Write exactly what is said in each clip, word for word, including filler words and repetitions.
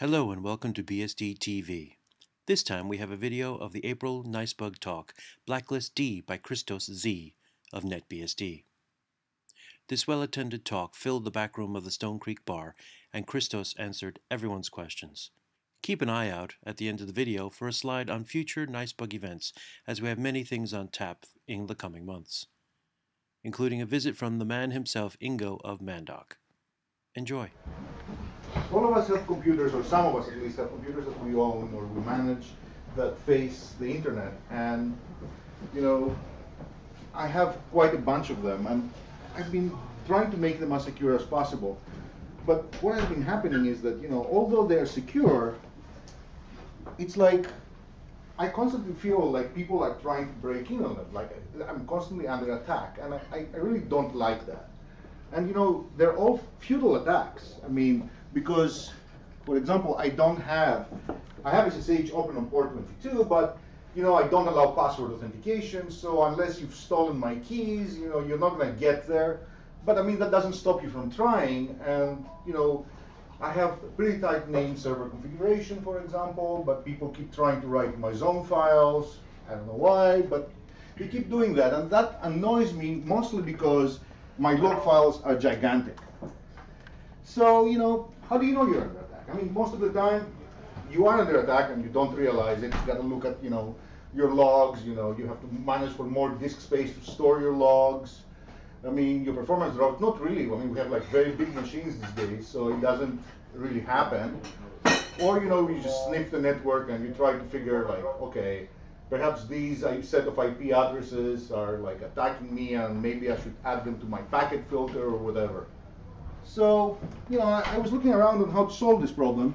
Hello and welcome to B S D T V. This time we have a video of the April NYCBUG talk, Blacklistd by Christos Z of NetBSD. This well-attended talk filled the back room of the Stone Creek bar, and Christos answered everyone's questions. Keep an eye out at the end of the video for a slide on future NYCBUG events, as we have many things on tap in the coming months, including a visit from the man himself, Ingo of Mandoc. Enjoy. All of us have computers, or some of us at least have computers that we own or we manage that face the internet. And, you know, I have quite a bunch of them, and I've been trying to make them as secure as possible. But what has been happening is that, you know, although they're secure, it's like I constantly feel like people are trying to break in on them. Like I'm constantly under attack, and I, I really don't like that. And, you know, they're all futile attacks. I mean, because, for example, I don't have, I have S S H open on port twenty-two, but, you know, I don't allow password authentication, so unless you've stolen my keys, you know, you're not going to get there. But, I mean, that doesn't stop you from trying, and, you know, I have a pretty tight name server configuration, for example, but people keep trying to write my zone files. I don't know why, but they keep doing that, and that annoys me mostly because my log files are gigantic. So, you know, how do you know you're under attack? I mean, most of the time, you are under attack and you don't realize it. You got to look at, you know, your logs. You know, you have to manage for more disk space to store your logs. I mean, your performance drops. Not really. I mean, we have like very big machines these days, so it doesn't really happen. Or, you know, you just sniff the network and you try to figure, like, okay, perhaps these set of I P addresses are like attacking me, and maybe I should add them to my packet filter or whatever. So, you know, I, I was looking around on how to solve this problem,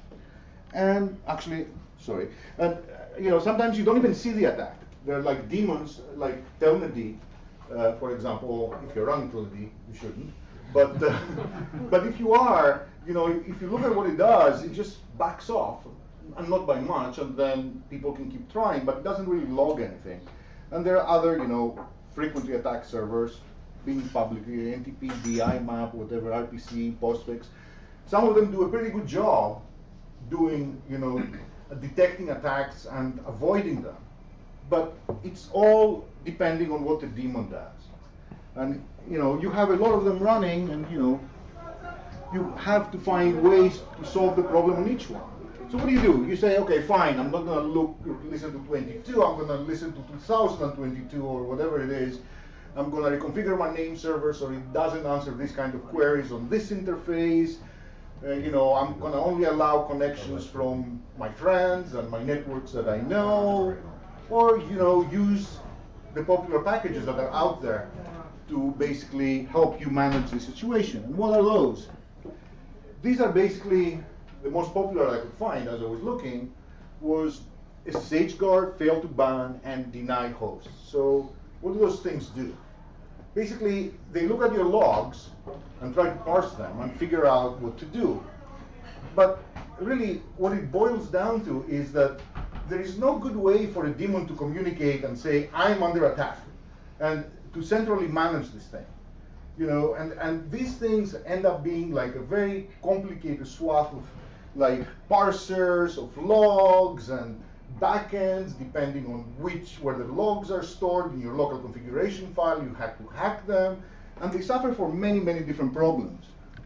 and actually, sorry, and uh, you know, sometimes you don't even see the attack. They're like daemons, like telnetd, uh, for example. If you're running telnetd, you shouldn't. But uh, but if you are, you know, if you look at what it does, it just backs off, and not by much, and then people can keep trying, but it doesn't really log anything. And there are other, you know, frequently attacked servers being publicly, N T P, D I map, whatever, R P C, postfix. Some of them do a pretty good job doing, you know, detecting attacks and avoiding them. But it's all depending on what the daemon does. And, you know, you have a lot of them running, and, you know, you have to find ways to solve the problem on each one. So what do you do? You say, okay, fine, I'm not going to look, listen to twenty-two, I'm going to listen to two thousand twenty-two or whatever it is. I'm going to reconfigure my name server so it doesn't answer this kind of queries on this interface. Uh, you know, I'm going to only allow connections from my friends and my networks that I know. Or, you know, use the popular packages that are out there to basically help you manage the situation. And what are those? These are basically the most popular I could find as I was looking was S S H guard, fail to ban, and deny hosts. So what do those things do? Basically, they look at your logs and try to parse them and figure out what to do. But really, what it boils down to is that there is no good way for a daemon to communicate and say, I'm under attack, and to centrally manage this thing. You know, and, and these things end up being like a very complicated swath of like parsers of logs and backends, depending on which, where the logs are stored in your local configuration file. You have to hack them, and they suffer for many, many different problems.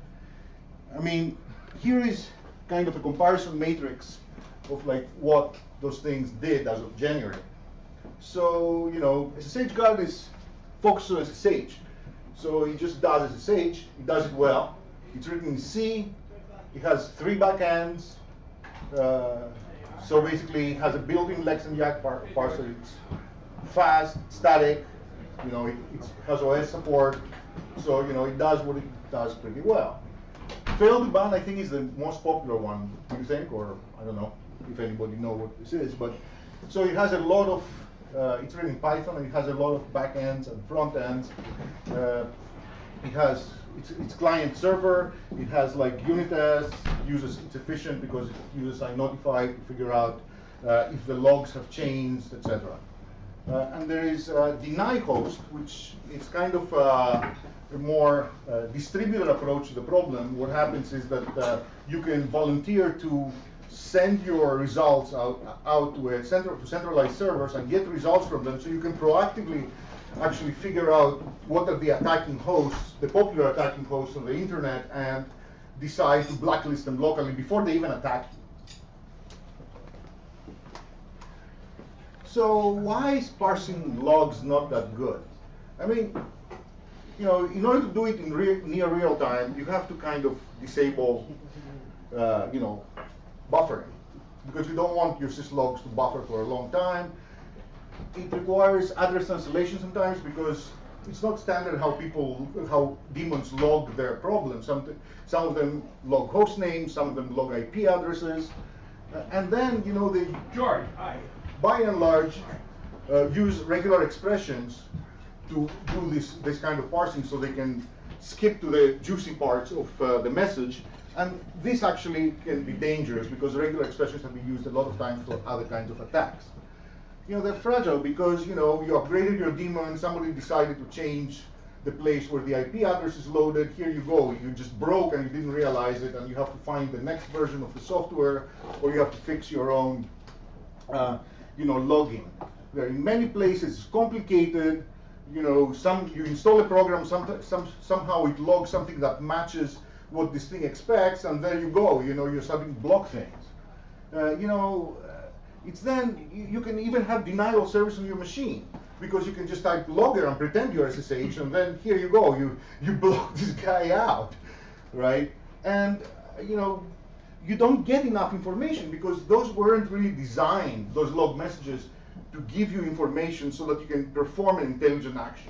I mean, here is kind of a comparison matrix of like what those things did as of January. So, you know, S S H guard is focused on S S H. So it just does S S H, it does it well. It's written in C, it has three backends. Uh, so basically it has a built-in Lex and Yak par parser. It's fast, static, you know, it, it has O S support. So, you know, it does what it does pretty well. Fail to ban, I think, is the most popular one, do you think? Or I don't know if anybody knows what this is. But so it has a lot of, uh, it's written in Python, and it has a lot of backends and front ends. Uh, it has, it's, it's client server. It has like unit tests, uses, it's efficient because it uses iNotify to figure out uh, if the logs have changed, et cetera. Uh, and there is uh, deny host, which is kind of uh, a more uh, distributed approach to the problem. What happens is that uh, you can volunteer to send your results out, out to, a center, to centralized servers and get results from them, so you can proactively actually figure out what are the attacking hosts, the popular attacking hosts on the internet, and decide to blacklist them locally before they even attack you. So why is parsing logs not that good? I mean, you know, in order to do it in re near real time, you have to kind of disable, uh, you know, buffering, because you don't want your syslogs to buffer for a long time. It requires address translation sometimes, because it's not standard how people, how daemons log their problems. Some, some of them log host names, some of them log I P addresses, uh, and then, you know, they George, hi. by and large, uh, use regular expressions to do this, this kind of parsing, so they can skip to the juicy parts of uh, the message. And this actually can be dangerous, because regular expressions have been used a lot of times for other kinds of attacks. You know, they're fragile because, you know, you upgraded your daemon, somebody decided to change the place where the I P address is loaded. Here you go, you just broke and you didn't realize it, and you have to find the next version of the software, or you have to fix your own uh, you know, logging. There in many places it's complicated. You know, some you install a program, some, some, somehow it logs something that matches what this thing expects, and there you go. You know, you're starting to block things. Uh, you know, uh, it's then you, you can even have denial service on your machine, because you can just type logger and pretend you're S S H, and then here you go, you you block this guy out, right? And uh, you know, you don't get enough information, because those weren't really designed, those log messages, to give you information so that you can perform an intelligent action.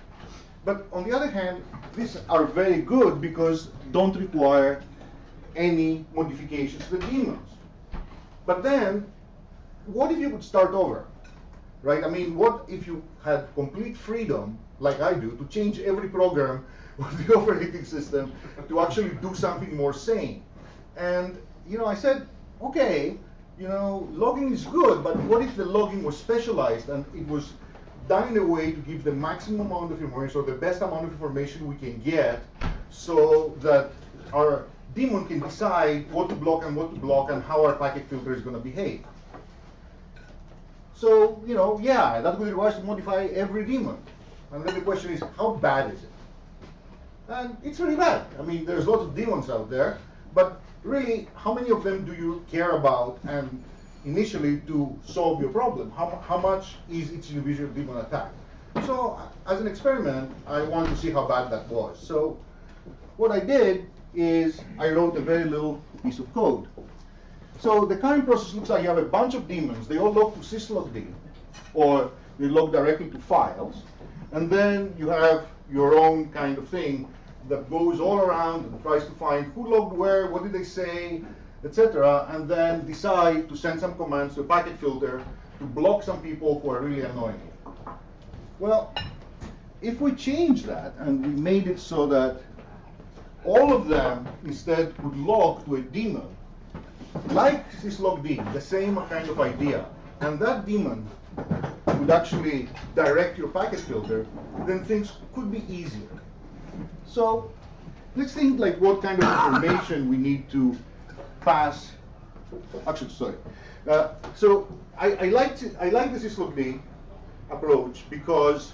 But on the other hand, these are very good because don't require any modifications to the daemons. But then, what if you could start over, right? I mean, what if you had complete freedom, like I do, to change every program with the operating system to actually do something more sane? And, you know, I said, okay, you know, logging is good, but what if the logging was specialized and it was done in a way to give the maximum amount of information, or the best amount of information we can get, so that our daemon can decide what to block and what to block and how our packet filter is going to behave. So, you know, yeah, that would require us to modify every daemon. And then the question is, how bad is it? And it's really bad. I mean, there's lots of daemons out there, but really, how many of them do you care about and initially to solve your problem? How, how much is each individual daemon attack? So, as an experiment, I wanted to see how bad that was. So, what I did is I wrote a very little piece of code. So, the current process looks like you have a bunch of daemons. They all log to syslog-d, or they log directly to files. And then you have your own kind of thing that goes all around and tries to find who logged where, what did they say, et cetera, and then decide to send some commands to a packet filter to block some people who are really annoying you. Well, if we change that and we made it so that all of them instead would log to a daemon, like syslog-d, the same kind of idea, and that daemon would actually direct your packet filter, then things could be easier. So let's think like what kind of information we need to pass. Actually, sorry. Uh, so I, I like I like the syslog-d approach because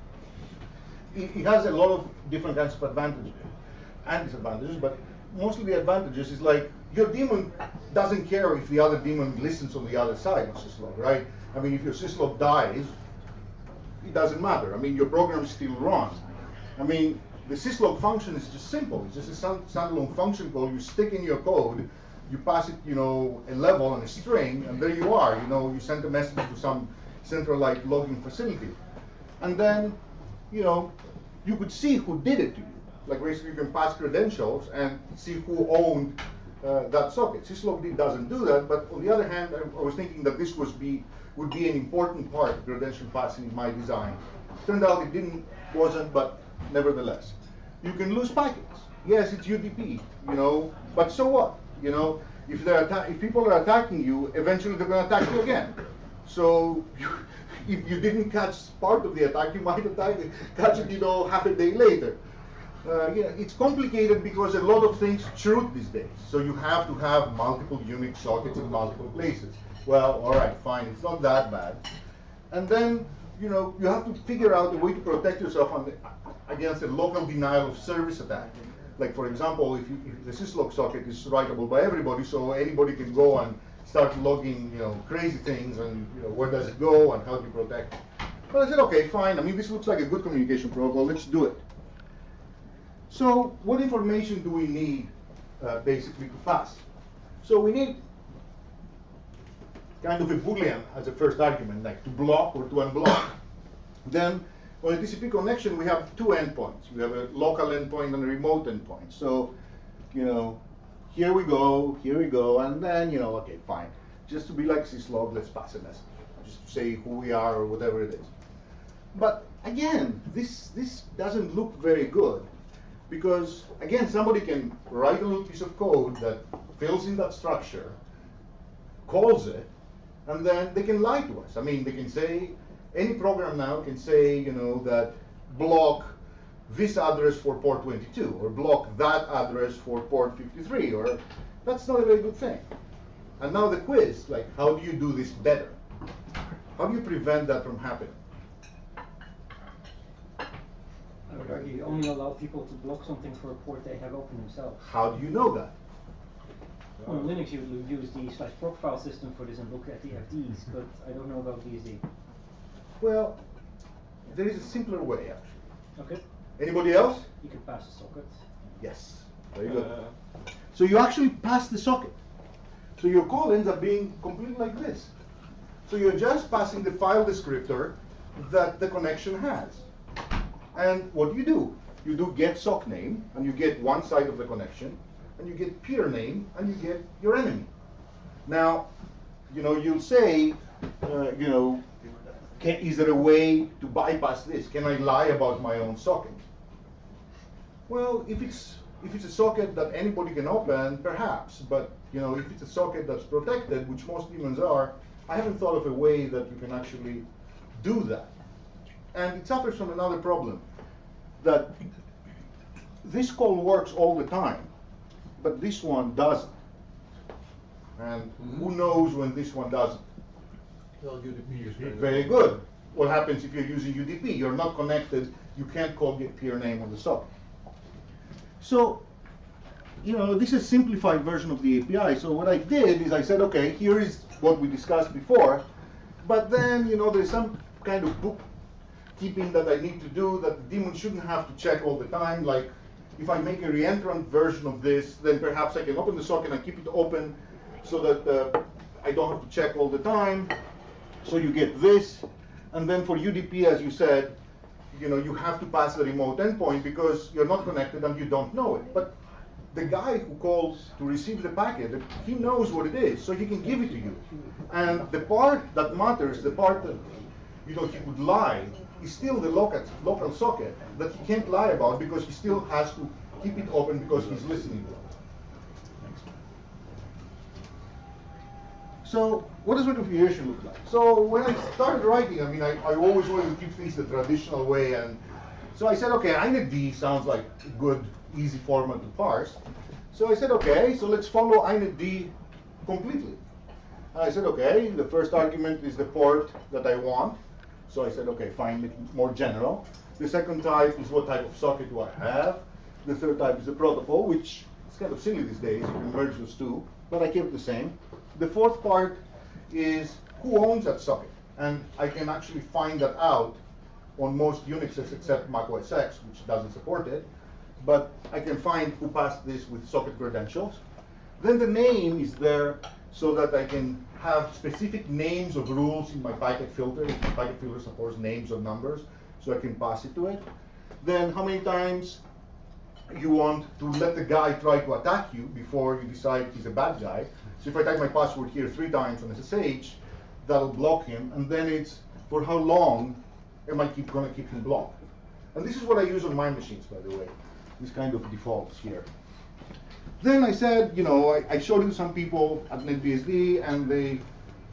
it, it has a lot of different kinds of advantages and disadvantages. But mostly the advantages is like your daemon doesn't care if the other daemon listens on the other side of syslog, right? I mean, if your syslog dies, it doesn't matter. I mean, your program still runs. I mean, the syslog function is just simple. It's just a standalone function call you stick in your code, you pass it, you know, a level and a string, and there you are. You know, you send a message to some centralized logging facility. And then, you know, you could see who did it to you. Like basically you can pass credentials and see who owned uh, that socket. syslog-d doesn't do that, but on the other hand, I, I was thinking that this was be, would be an important part of credential passing in my design. Turned out it didn't, wasn't, but nevertheless. You can lose packets. Yes, it's U D P, you know, but so what? You know, if they're if people are attacking you, eventually they're going to attack you again. So you, if you didn't catch part of the attack, you might attack it, catch it, you know, half a day later. Uh, yeah, it's complicated because a lot of things chroot these days. So you have to have multiple Unix sockets in multiple places. Well, all right, fine, it's not that bad. And then, you know, you have to figure out a way to protect yourself on the, against a local denial of service attack. Like, for example, if, you, if the syslog socket is writable by everybody, so anybody can go and start logging, you know, crazy things, and you know, where does it go, and how do you protect it? But I said, okay, fine. I mean, this looks like a good communication protocol. Let's do it. So, what information do we need, uh, basically, to pass? So we need kind of a Boolean as a first argument, like to block or to unblock. Then, on a T C P connection, we have two endpoints. We have a local endpoint and a remote endpoint. So, you know, here we go, here we go, and then, you know, okay, fine. Just to be like syslog, let's pass a message. Just say who we are or whatever it is. But again, this, this doesn't look very good. Because, again, somebody can write a little piece of code that fills in that structure, calls it, and then they can lie to us. I mean, they can say, any program now can say, you know, that block this address for port twenty-two, or block that address for port fifty-three, or that's not a very good thing. And now the quiz, like, how do you do this better? How do you prevent that from happening? I would argue you only allow people to block something for a port they have open themselves. How do you know that? Well, in Linux you would use the slash proc file system for this and look at the F Ds, but I don't know about B S D. Well, there is a simpler way, actually. Okay. Anybody else? You can pass the socket. Yes. Very good. Uh, so you actually pass the socket. So your call ends up being completely like this. So you're just passing the file descriptor that the connection has. And what do you do? You do get sock name, and you get one side of the connection, and you get peer name, and you get your enemy. Now, you know, you'll say, uh, you know, can, is there a way to bypass this? Can I lie about my own socket? Well, if it's if it's a socket that anybody can open, perhaps. But you know, if it's a socket that's protected, which most daemons are, I haven't thought of a way that you can actually do that. And it suffers from another problem, that this call works all the time, but this one doesn't. And mm-hmm. who knows when this one doesn't? Well, U D P is very, very good. What happens if you're using U D P? You're not connected. You can't call get peer name on the socket. So, you know, this is a simplified version of the A P I. So what I did is I said, okay, here is what we discussed before, but then, you know, there's some kind of bookkeeping that I need to do that the daemon shouldn't have to check all the time. Like, if I make a reentrant version of this, then perhaps I can open the socket and keep it open so that uh, I don't have to check all the time. So you get this. And then for U D P, as you said, you know, you have to pass the remote endpoint because you're not connected and you don't know it. But the guy who calls to receive the packet, he knows what it is, so he can give it to you. And the part that matters, the part that, you know, he would lie, is still the local, local socket that he can't lie about because he still has to keep it open because he's listening to it. So what does my configuration look like? So when I started writing, I mean, I, I always wanted to keep things the traditional way, and so I said, okay, inetd sounds like a good, easy format to parse. So I said, okay, so let's follow inetd completely. And I said, okay, the first argument is the port that I want. So I said, okay, fine, make it more general. The second type is what type of socket do I have. The third type is the protocol, which is kind of silly these days. You can merge those two, but I kept it the same. The fourth part is who owns that socket. And I can actually find that out on most Unixes except Mac O S X, which doesn't support it. But I can find who passed this with socket credentials. Then the name is there so that I can have specific names of rules in my packet filter. If my packet filter supports names or numbers, so I can pass it to it. Then how many times you want to let the guy try to attack you before you decide he's a bad guy. So if I type my password here three times on S S H, that'll block him. And then it's for how long am I keep going to keep him blocked. And this is what I use on my machines, by the way. This kind of defaults here. Then I said, you know, I, I showed it to some people at NetBSD, and they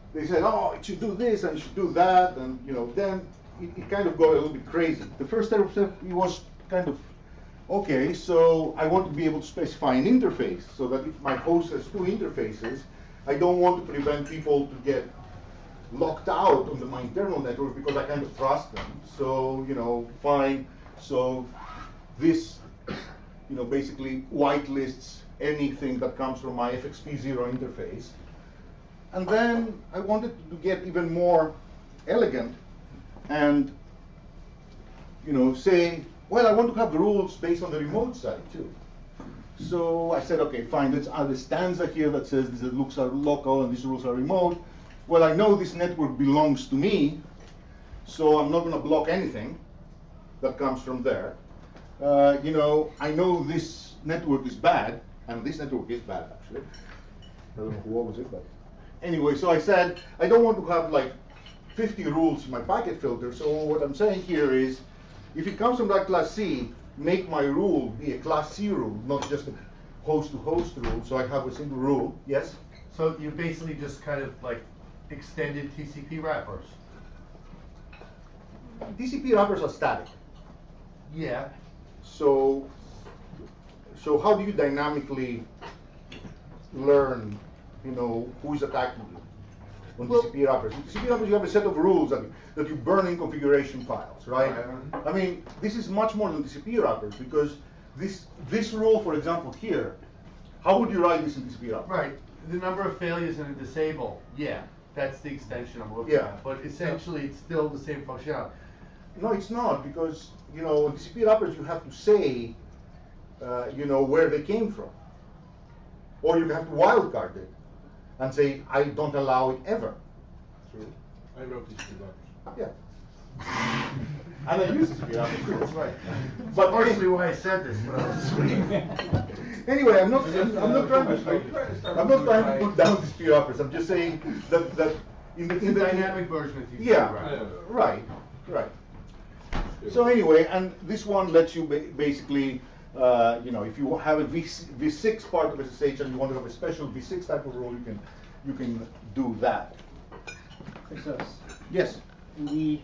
they said, oh, it should do this and it should do that, and you know, then it, it kind of got a little bit crazy. The first step, it was kind of, okay, so I want to be able to specify an interface so that if my host has two interfaces, I don't want to prevent people to get locked out on the, my internal network because I kind of trust them. So, you know, fine. So this, you know, basically whitelists anything that comes from my F X P zero interface. And then I wanted to get even more elegant and, you know, say, well, I want to have the rules based on the remote side too. So I said, okay, fine, let's add a stanza here that says these looks are local and these rules are remote. Well, I know this network belongs to me, so I'm not going to block anything that comes from there. Uh, you know, I know this network is bad, and this network is bad, actually. I don't know who owns it, but anyway, so I said, I don't want to have like fifty rules in my packet filter, so what I'm saying here is, if it comes from that class C, make my rule be a class C rule, not just a host-to-host rule, so I have a single rule. Yes? So you basically just kind of like extended T C P wrappers. T C P wrappers are static. Yeah. So, so how do you dynamically learn, you know, who is attacking you on Well, T C P wrappers? In T C P wrappers, you have a set of rules that, that you burn in configuration files, right? Right. I mean, this is much more than T C P wrappers because this this rule, for example, here, how would you write this in T C P wrappers? Right. The number of failures in a disable, yeah, that's the extension I'm looking Yeah. at. But essentially, it's still the same functionality. No, it's not, because, you know, in T C P wrappers, you have to say, uh, you know, where they came from. Or you have to wildcard it and say, I don't allow it ever. True. I wrote T C P wrappers. Yeah. And I use T C P wrappers. That's right. But Partially why I said this, but I was anyway, I'm not, I'm, I'm not trying to, I'm not trying to put down T C P wrappers. I'm just saying that, that in the, It's in a the dynamic version of T C P Yeah, wrapper. right, right. So anyway, and this one lets you ba basically, uh, you know, if you have a v v6 part of S S H and you want to have a special v six type of rule, you can, you can do that. Christos, Yes. in the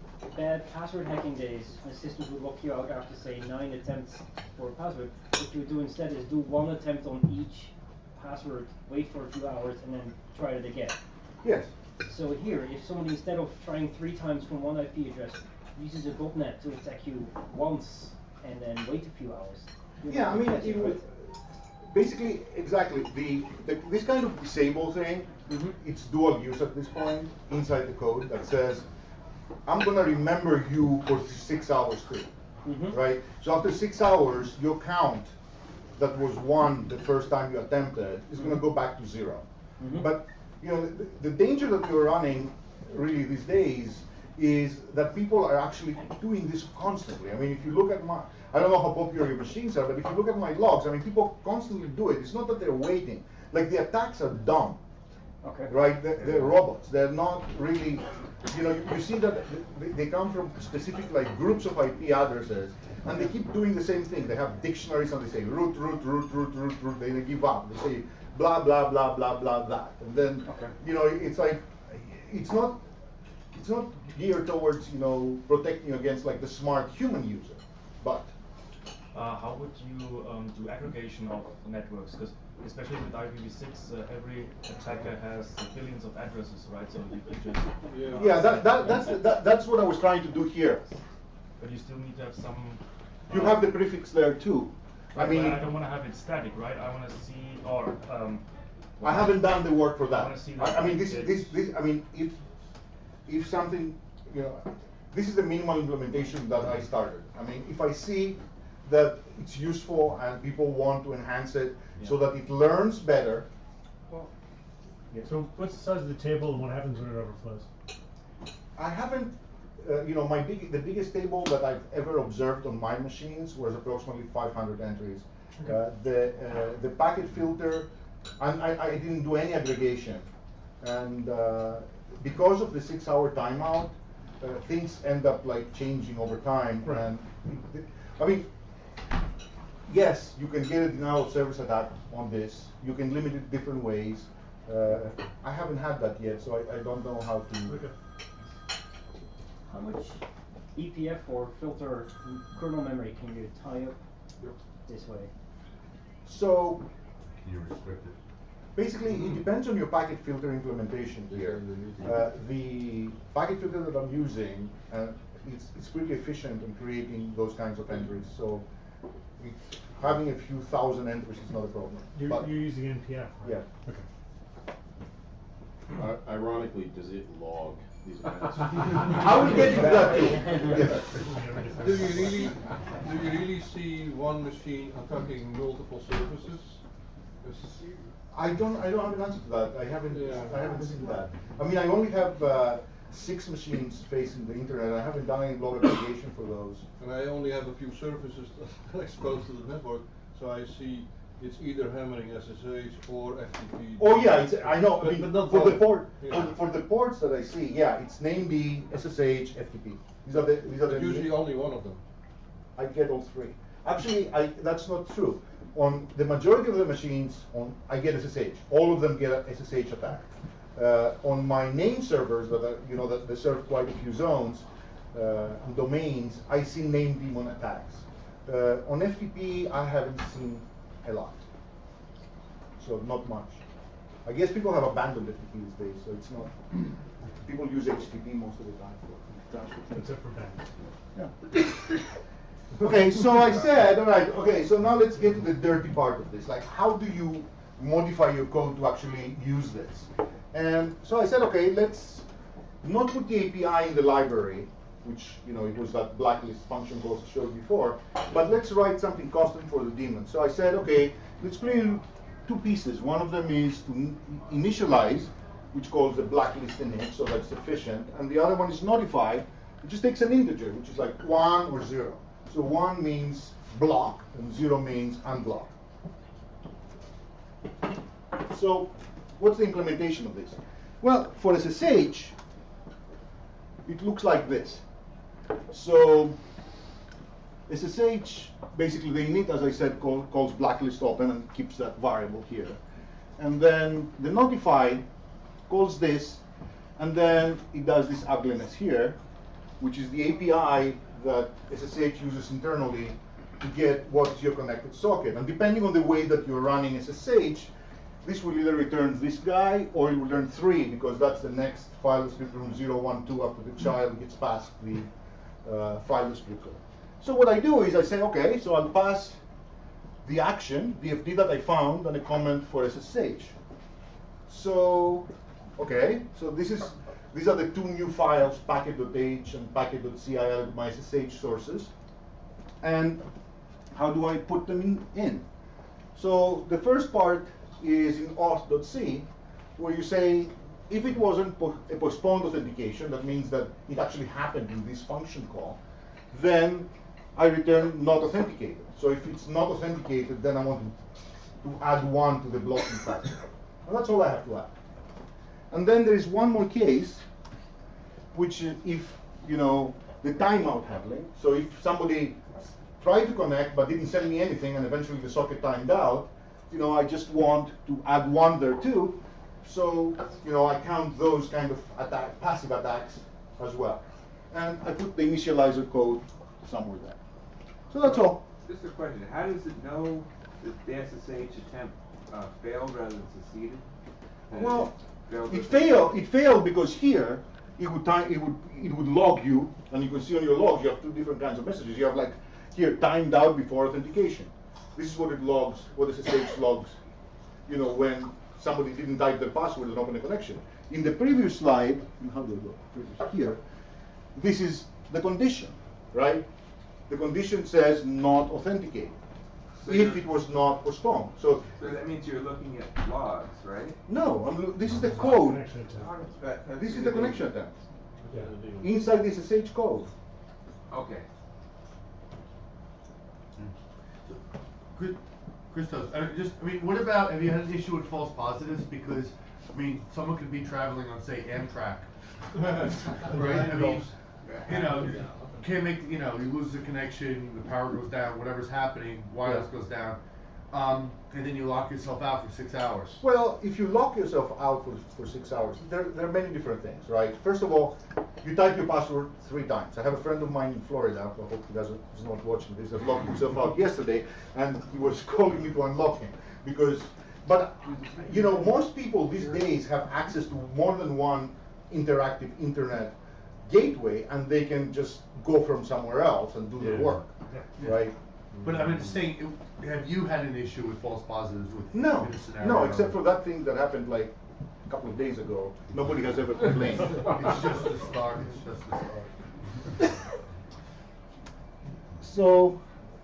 bad password hacking days, the systems would lock you out after, say, nine attempts for a password. What you would do instead is do one attempt on each password, wait for a few hours, and then try it again. Yes. So here, if somebody, instead of trying three times from one I P address, uses a botnet to attack you once and then wait a few hours. Yeah, I mean, it would, basically, exactly. The, the this kind of disable thing, mm-hmm. it's dual use at this point inside the code that says, I'm gonna remember you for six hours too, mm-hmm. right? So after six hours, your count that was one the first time you attempted is gonna go back to zero. Mm-hmm. But you know, the, the danger that you're running really these days is that people are actually doing this constantly. I mean, if you look at my, I don't know how popular your machines are, but if you look at my logs, I mean, people constantly do it. It's not that they're waiting. Like, the attacks are dumb, Okay. right? They're, they're robots. They're not really, you know, you, you see that they, they come from specific, like, groups of I P addresses, and they keep doing the same thing. They have dictionaries, and they say root, root, root, root, root, root. They, they give up. They say blah, blah, blah, blah, blah, that. And then, Okay. you know, it's like, it's not, it's not geared towards, you know, protecting against like the smart human user, but. Uh, how would you um, do aggregation of networks? Because especially with I P v six, uh, every attacker has billions of addresses, right? So you could just. Yeah. Yeah, that, that, that's, that, that's what I was trying to do here. But you still need to have some. You uh, have the prefix there too. I right, mean, but I don't want to have it static, right? I want to see, or. Um, I haven't done the work for I that. wanna see I, that I mean, this, it's- this, this, I mean, if, if something, you know, this is the minimal implementation that I started. I mean, if I see that it's useful and people want to enhance it so Yeah. that it learns better. So what's the size of the table and what happens when it overflows? I haven't, uh, you know, my big, the biggest table that I've ever observed on my machines was approximately five hundred entries. Uh, the uh, the packet filter, and I, I didn't do any aggregation, and uh, because of the six-hour timeout, uh, things end up like changing over time. Right. And it, I mean, yes, you can get a denial of service attack on this. You can limit it different ways. Uh, I haven't had that yet, so I, I don't know how to. Okay. How much E P F or filter kernel memory can you tie up Yep. this way? So Can you restrict it? basically, it depends on your packet filter implementation here. Uh, the packet filter that I'm using, uh, it's, it's pretty efficient in creating those kinds of entries. So it, having a few thousand entries is not a problem. You're, But you're using N P F, right? Yeah. Okay. Uh, ironically, does it log these events? I will get to that too. Yes. Do you really, do you really see one machine attacking multiple services? Yes. I don't. I don't have an answer to that. I haven't. Yeah. I haven't seen that. I mean, I only have uh, six machines facing the internet. I haven't done any log aggregation for those. And I only have a few services exposed to the network, so I see it's either hammering S S H or F T P. Oh yeah, it's, I know. I But- mean, but not for the both. port, Yeah. for, for the ports that I see, yeah, it's named S S H, F T P. These are the. These are the. But usually only one of them. I get all three. Actually, I, that's not true. On the majority of the machines, on I get S S H. All of them get a S S H attack. Uh, on my name servers, that are, you know, that they serve quite a few zones uh, and domains, I see name daemon attacks. Uh, on F T P, I haven't seen a lot. So not much. I guess people have abandoned F T P these days, so it's not. People use H T T P most of the time for transport. Except for Ben. Yeah. Okay, so I said, all right, okay, so now let's get to the dirty part of this. Like, how do you modify your code to actually use this? And so I said, okay, let's not put the A P I in the library, which, you know, it was that blacklist function calls I showed before, but let's write something custom for the daemon. So I said, okay, let's create two pieces. One of them is to initialize, which calls the blacklist init, so that's sufficient, and the other one is notify, which just takes an integer, which is like one or zero. So one means block, and zero means unblock. So what's the implementation of this? Well, for S S H, it looks like this. So S S H, basically the init, as I said, call, calls blacklist open and keeps that variable here. And then the notify calls this, and then it does this ugliness here, which is the A P I that S S H uses internally to get what is your connected socket. And depending on the way that you're running S S H, this will either return this guy or it will return three, because that's the next file descriptor from zero, one, two after the child gets past the uh, file descriptor. So what I do is I say, okay, so I'll pass the action, the D F D that I found, and a comment for S S H. So, okay, so this is these are the two new files, packet.h and packet.cil, my S S H sources. And how do I put them in? in? So the first part is in auth.c, where you say, if it wasn't po a postponed authentication, that means that it actually happened in this function call, then I return not authenticated. So if it's not authenticated, then I want to, to add one to the blocking factor. And that's all I have to add. And then there is one more case, which is if, you know, the timeout handling. So if somebody tried to connect but didn't send me anything and eventually the socket timed out, you know, I just want to add one there too. So, you know, I count those kind of attack, passive attacks as well. And I put the initializer code somewhere there. So that's all. Just a question, how does it know that the S S H attempt uh, failed rather than succeeded? And Well, failed it failed. It failed because here it would time, it would it would log you, and you can see on your log you have two different kinds of messages. You have like here timed out before authentication. This is what it logs. What S S H logs, you know, when somebody didn't type their password and open a connection. In the previous slide, how do I go? Previous, here, this is the condition, right? The condition says not authenticated. So if you're- it was not postponed. So So that means you're looking at logs, right? no, I'm, lo- this is the code. Connection attempt. That- that's This is the connection attempt. Yeah. Inside the S S H code. Okay. Chris- Christos, I just, I mean, what about, have you had an issue with false positives? Because, I mean, someone could be traveling on, say, Amtrak, right? I mean, you know, can't make, you know, he loses a connection, the power goes down, whatever's happening, wireless goes down. um, and then you lock yourself out for six hours. Well, if you lock yourself out for, for six hours, there, there are many different things, right? First of all, you type your password three times. I have a friend of mine in Florida, I hope he doesn't, he's not watching this, that locked himself out yesterday, and he was calling me to unlock him. Because, but, you know, most people these days have access to more than one interactive internet gateway, and they can just go from somewhere else and do their Yeah. work, Yeah. right? But I'm just saying, it- have you had an issue with false positives with No, in a scenario? no, except for that thing that happened like a couple of days ago. Nobody has ever complained. It's just the start. It's just the start. So,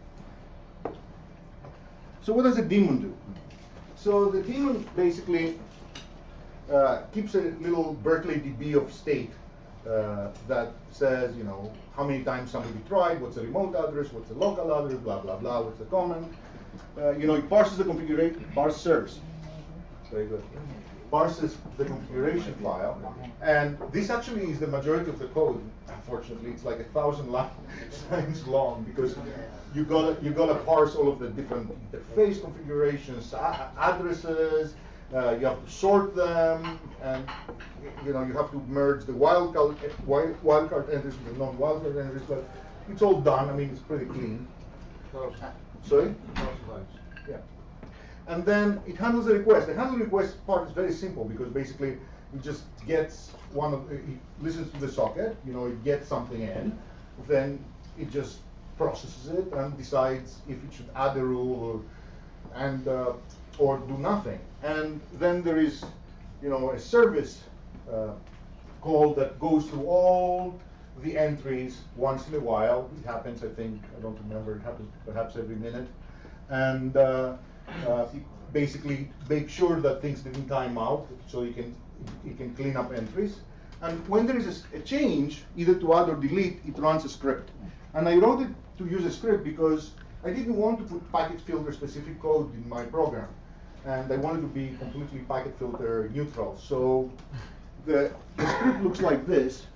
so what does a daemon do? So the daemon basically uh, keeps a little Berkeley D B of state uh, that says, you know, how many times somebody tried, what's the remote address, what's the local address, blah, blah, blah, what's the comment. Uh, you know, it parses the configuration, parsers, very good, parses the configuration file, and this actually is the majority of the code. Unfortunately, it's like a thousand lines long because you gotta you gotta parse all of the different interface configurations, addresses. Uh, you have to sort them, and you know you have to merge the wildcard wild, wildcard entries with the non-wildcard entries. But it's all done. I mean, it's pretty clean. Sorry? Yeah. And then it handles the request. The handle request part is very simple because basically it just gets one of it listens to the socket. You know, it gets something in, then it just processes it and decides if it should add a rule or and uh, or do nothing. And then there is, you know, a service uh, call that goes through all the entries once in a while. It happens, I think, I don't remember, it happens perhaps every minute. And uh, uh, basically make sure that things didn't time out so you can, you can clean up entries. And when there is a, a change, either to add or delete, it runs a script. And I wrote it to use a script because I didn't want to put packet filter specific code in my program. And I wanted to be completely packet filter neutral. So the, the script looks like this.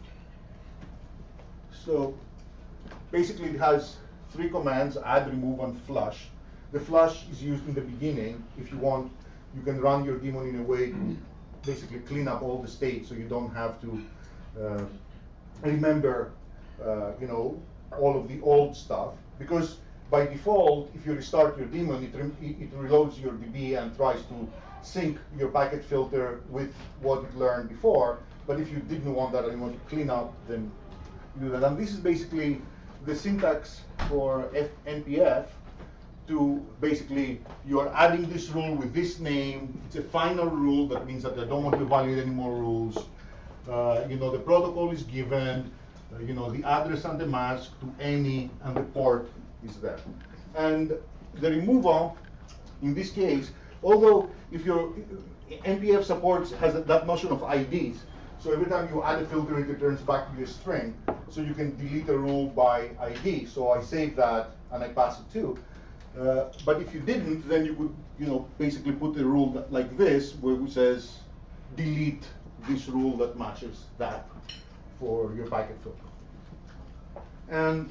So basically it has three commands, add, remove, and flush. The flush is used in the beginning. If you want, you can run your daemon in a way to basically clean up all the state so you don't have to uh, remember uh, you know, all of the old stuff. Because by default, if you restart your daemon, it, re it reloads your D B and tries to sync your packet filter with what it learned before. But if you didn't want that and you want to clean up, then you do that. And this is basically the syntax for F N P F to basically, you are adding this rule with this name. It's a final rule. That means that I don't want to evaluate any more rules. Uh, you know, the protocol is given. Uh, you know, the address and the mask to any, and the port is there. And the removal, in this case, although if your N P F supports has that notion of I Ds, so every time you add a filter, it returns back to you a string. So you can delete a rule by I D. So I save that and I pass it too. Uh, but if you didn't, then you could, you know, basically put a rule that, like this, where it says delete this rule that matches that for your packet filter. And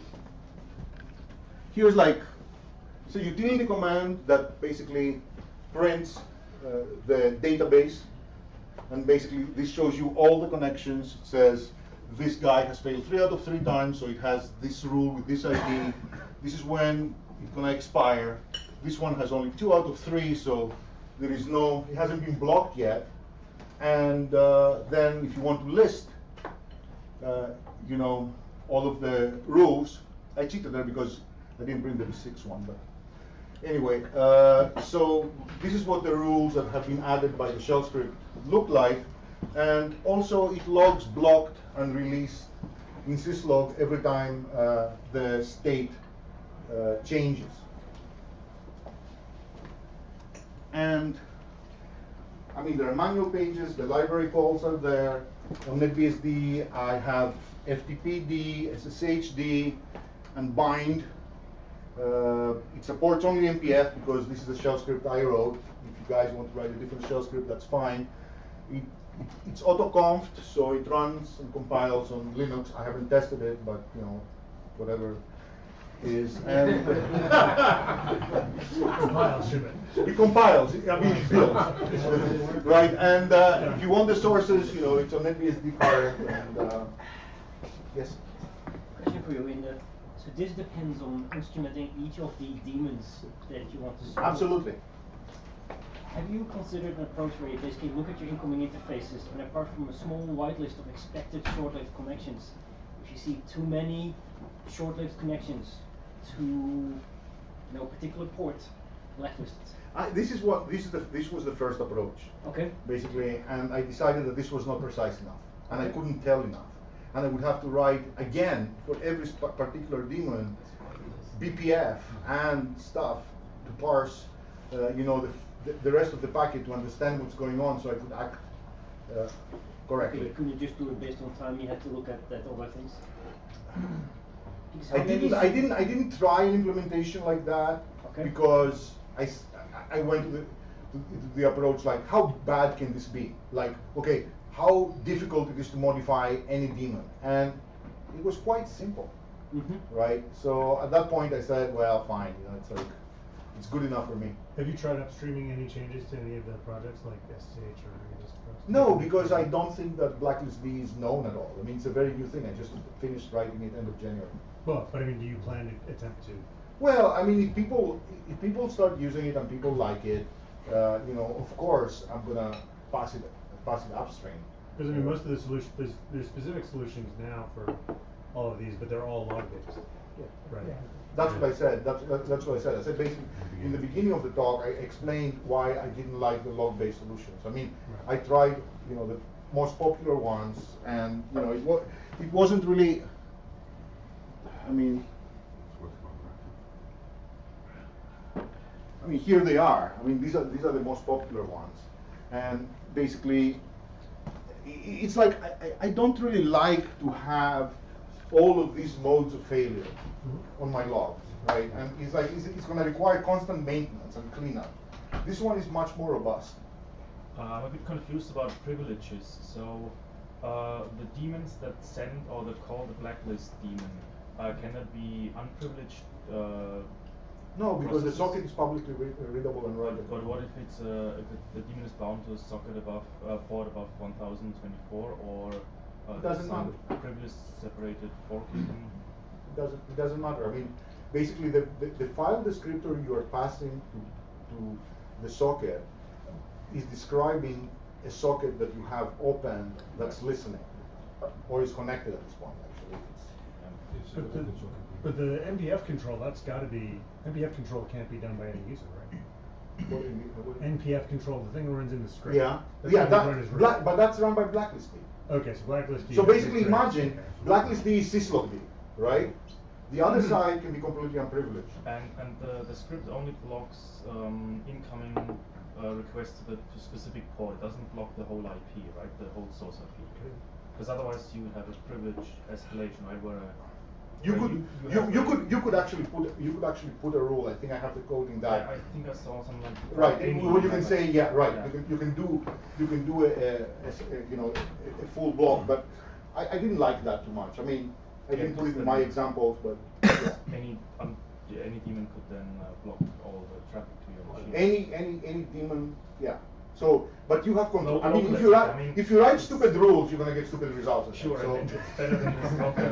here's like, so utility command that basically prints uh, the database. And basically, this shows you all the connections. It says this guy has failed three out of three times, so it has this rule with this I D. This is when it's going to expire. This one has only two out of three, so there is no, it hasn't been blocked yet. And uh, then if you want to list, uh, you know, all of the rules, I cheated there because I didn't bring the B six one, but anyway, uh, so this is what the rules that have been added by the shell script look like. And also it logs blocked and released in syslog every time uh, the state uh, changes. And I mean, there are manual pages, the library calls are there. On NetBSD, I have F T P D, S S H D, and bind. Uh, it supports only N P F because this is a shell script I wrote. If you guys want to write a different shell script, that's fine. It, it, it's auto-confed, so it runs and compiles on Linux. I haven't tested it, but you know, whatever. is, and Compile, ship it. it compiles, I mean it builds, right? And uh, if you want the sources, you know, it's on NetBSD card, and uh, yes. Question for you. In the, so this depends on instrumenting each of the daemons that you want to serve. Absolutely. Have you considered an approach where you basically look at your incoming interfaces, and apart from a small whitelist of expected short-lived connections, if you see too many short-lived connections to no particular port, blacklist it? I, this is what this is the this was the first approach. Okay. Basically, and I decided that this was not precise enough, and I Okay. couldn't tell enough, and I would have to write again for every sp particular daemon, B P F and stuff to parse, uh, you know, the, the the rest of the packet to understand what's going on, so I could act uh, correctly. Okay, couldn't you just do it based on time? You had to look at, at other things. Because I how many didn't. I didn't. I didn't try an implementation like that Okay. because I, s- I went to the, to the approach like, how bad can this be? Like, okay, how difficult it is to modify any daemon, and it was quite simple, Mm-hmm. right? So at that point, I said, well, fine. You know, it's like it's good enough for me. Have you tried upstreaming any changes to any of the projects like S S H or any of this stuff? No, because I don't think that Blacklistd is known at all. I mean, it's a very new thing. I just finished writing it end of January. Well, but I mean, do you plan to attempt to? Well, I mean, if people if people start using it and people like it, uh, you know, of course, I'm gonna pass it pass it upstream. Because I mean, most of the solutions, there's, there's specific solutions now for all of these, but they're all log-based. Yeah. Right. Yeah. That's what I said. That's that, that's what I said. I said basically in the beginning of the talk, I explained why I didn't like the log-based solutions. I mean, I tried, you know, the most popular ones, and you know, it was it wasn't really. I mean. I mean, here they are. I mean, these are these are the most popular ones, and basically, i- it's like I, I I don't really like to have all of these modes of failure on my logs, right? And it's like it's, it's going to require constant maintenance and cleanup. This one is much more robust. Uh, I'm a bit confused about privileges. So, uh, the daemons that send or that call the blacklist daemon, uh, can that be unprivileged? Uh, No, because the processes? socket is publicly re readable and But, writable. but what if it's uh, if it, the daemon is bound to a socket above uh, port above one thousand twenty-four, or uh, Doesn't some matter. privilege separated forking? It doesn't it doesn't matter. I mean, basically the, the, the file descriptor you are passing to, to the socket is describing a socket that you have opened that's listening, or is connected at this point actually. It's But the, elegant socket. but the N P F control, that's got to be, N P F control can't be done by any user, right? What do you mean? What do you- N P F control, the thing that runs in the script. Yeah, That's yeah, gotta be run as that, root. black, but that's run by Blacklistd. Okay, so Blacklist. So basically imagine Blacklistd is syslogd, right? The other side can be completely unprivileged. And and the, the script only blocks um, incoming uh, requests to the to specific port. It doesn't block the whole I P, right? The whole source I P. Because otherwise you would have a privilege escalation, right? Where uh, You where could you, you, have you a- could you could actually put you could actually put a rule. I think I have the code in that. I, I think I saw something like Right. any Well, you can kind say of- yeah. Right. yeah. You can you can do you can do a, a, a s- a, you know a, a full block, but I, I didn't like that too much. I mean, I Yeah, didn't put it in because my then- examples, but yeah. Any um, yeah, any daemon could then uh, block all the traffic to your machine. any any any daemon, yeah. So, but you have control. No, I mean, no if you place. write I mean, if you write stupid rules, you're gonna get stupid results. I think. Sure, So, and it's better than this software.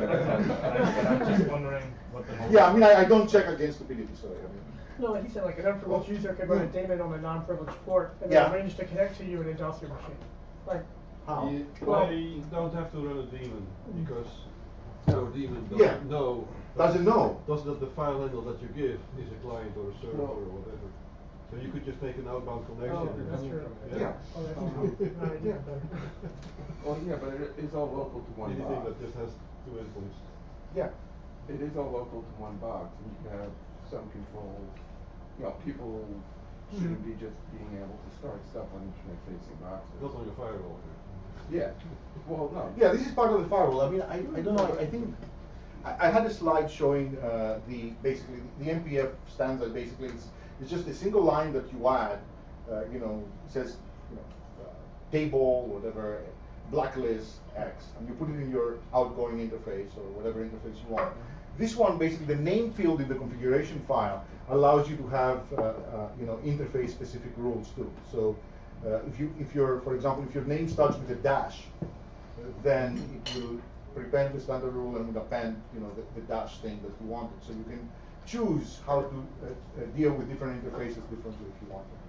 But I'm just wondering what the whole. yeah, I mean, I, I don't check against stupidity. Sorry. I mean. No, like you said, like an unprivileged user could run a daemon on a non-privileged port and Yeah. then arrange to connect to you in a DOS your machine. Like, How? You, Well- they don't have to run a daemon because your daemon doesn't Yeah. know. Doesn't know. Doesn't that the file handle that you give is a client or a server No. or whatever. So you could just make an outbound oh, connection. that's true. Yeah. Oh, that's right, yeah, better. Well, yeah, but it is all local to one Anything box. that just has two endpoints. Yeah. It is all local to one box, and you can have some control. You know, people shouldn't be just being able to start stuff on internet-facing boxes. Not on your firewall. Yeah. Well, no. Yeah, this is part of the firewall. I mean, I, I don't know. I, I think I, I had a slide showing uh, the basically the N P F standard. Basically, it's, it's just a single line that you add. Uh, you know, it says you know uh, table whatever blacklist X, and you put it in your outgoing interface or whatever interface you want. This one, basically, the name field in the configuration file allows you to have, uh, uh, you know, interface-specific rules too. So, uh, if you, if you're, for example, if your name starts with a dash, uh, then it will prepend the standard rule and will append, you know, the, the dash thing that you wanted. So you can choose how to uh, uh, deal with different interfaces differently if you want to.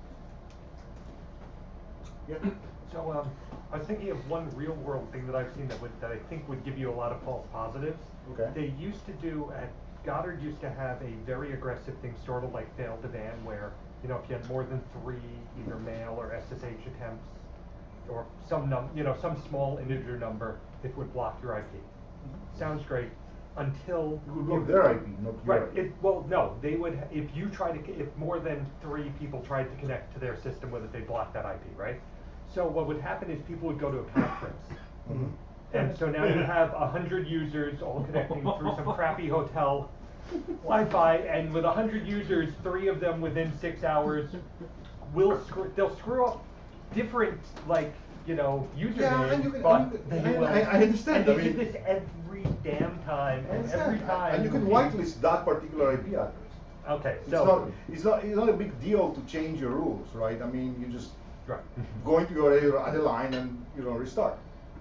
Yeah. So um, I was thinking of one real-world thing that I've seen that would that I think would give you a lot of false positives. Okay. They used to do at Goddard used to have a very aggressive thing, sort of like fail to ban, where you know if you had more than three either mail or S S H attempts, or some num you know some small integer number, it would block your I P. Mm-hmm. Sounds great. Until you would block their I P, not your right. I P. It, well, no, they would if you try to if more than three people tried to connect to their system with it, they block that I P, right? So what would happen is people would go to a conference, mm-hmm. and so now you have a hundred users all connecting through some crappy hotel Wi-Fi, and with a hundred users, three of them within six hours will screw. They'll screw up different like you know usernames, yeah, and you can, but and you can, they will. I, I understand. And they I mean, do this every damn time, and every time. And you can whitelist that particular I P address. Okay, it's so not it's not it's not a big deal to change your rules, right? I mean, you just right. go into your area, add a line, and you know restart.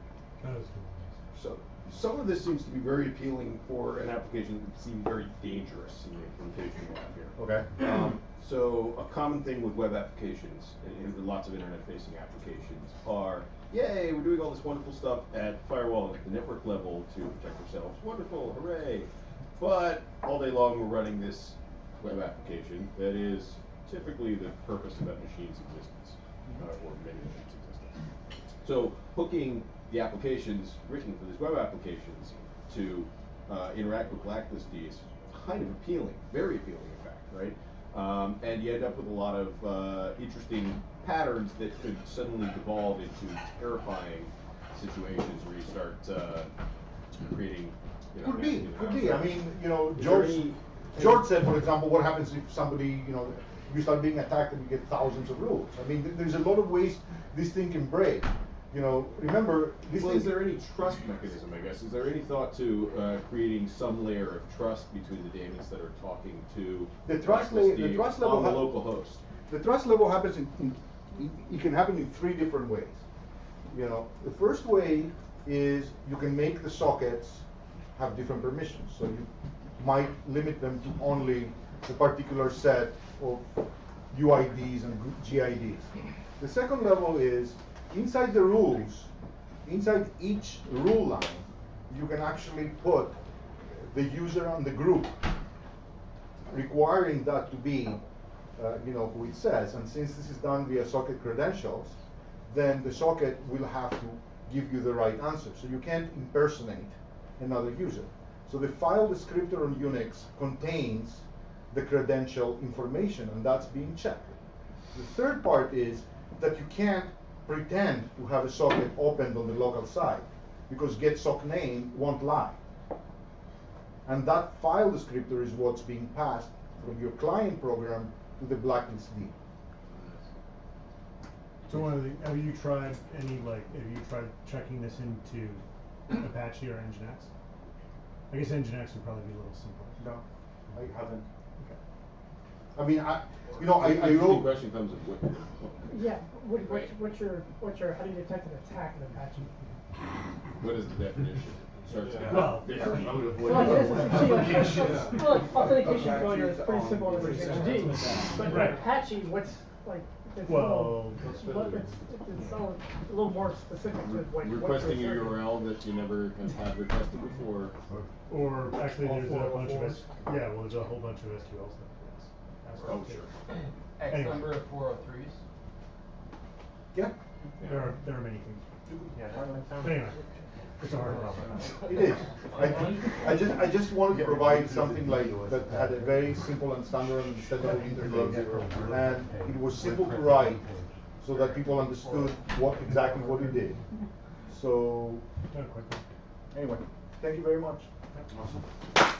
So some of this seems to be very appealing for an application that would seem very dangerous in the implementation you have here. Okay. Um, so a common thing with web applications and, and lots of internet-facing applications are, yay, we're doing all this wonderful stuff at firewall at the network level to protect ourselves. Wonderful, hooray! But all day long we're running this web application that is typically the purpose of that machine's existence, uh, or many machines' existence. So hooking the applications written for these web applications to uh, interact with Blacklistd is kind of appealing, very appealing in fact, right? Um, and you end up with a lot of uh, interesting patterns that could suddenly devolve into terrifying situations where you start uh, creating, you know, Could be, nasty could be. I mean, you know, Is George, there any- George said, for example, what happens if somebody, you know, you start being attacked and you get thousands of rules. I mean, th there's a lot of ways this thing can break. You know, remember, this well, thing. is there any trust mechanism, I guess? Is there any thought to uh, creating some layer of trust between the daemons that are talking to The trust, la the trust level on the ha- local host? The trust level happens in, in, in, it can happen in three different ways. You know, the first way is you can make the sockets have different permissions. So you might limit them to only a particular set of U I Ds and G I Ds. The second level is inside the rules, inside each rule line, you can actually put the user and the group, requiring that to be, uh, you know, who it says. And since this is done via socket credentials, then the socket will have to give you the right answer. So you can't impersonate another user. So the file descriptor on Unix contains the credential information, and that's being checked. The third part is that you can't pretend to have a socket opened on the local side, because get sock name won't lie. And that file descriptor is what's being passed from your client program to the Blacklistd. So one of the, have you tried any, like, have you tried checking this into Apache or Nginx? I guess Nginx would probably be a little simpler. No, I haven't. I mean, I, you know, I, I The wrote. question comes of what. Yeah, what, what's, what's your, what's your, how do you detect an attack in Apache? What is the definition? Starts Yeah. with- Well, yeah. Well, I guess it's, see, like, well, like, authentication failure is pretty simple in H T T P, but in Right. Apache, what's, like, it's a Well, little, what, it's, it's all a little more specific to what. Requesting a what U R L that you never have had requested before. or actually All there's four a oh bunch of fours? S, yeah, well, there's a whole bunch of S Q L stuff. Yes. Oh, sure. X Anyway. number of four oh threes. Yeah, There are, there are many things. Yeah, that one sounds. Anyway, it's a hard problem. it is. I, I just, I just wanted to provide something like that had a very simple and standard understandable interface, and it was simple to write, so that people understood what exactly what it did. So, Done quickly. anyway, thank you very much. Awesome.